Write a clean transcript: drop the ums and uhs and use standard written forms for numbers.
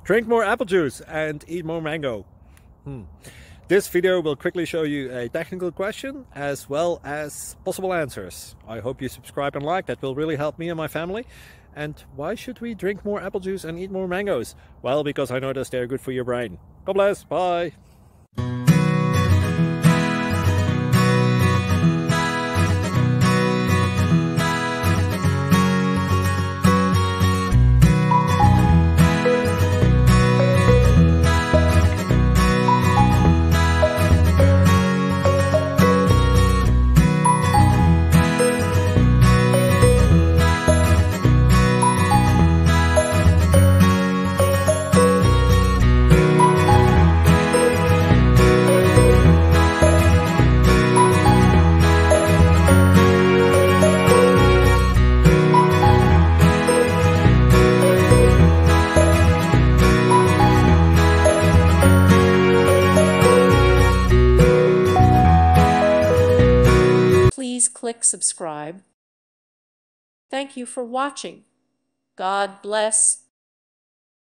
Drink more apple juice and eat more mango. This video will quickly show you a technical question as well as possible answers. I hope you subscribe and like, that will really help me and my family. And why should we drink more apple juice and eat more mangoes? Well, because I noticed they're good for your brain. God bless, bye! Please click subscribe. Thank you for watching. God bless.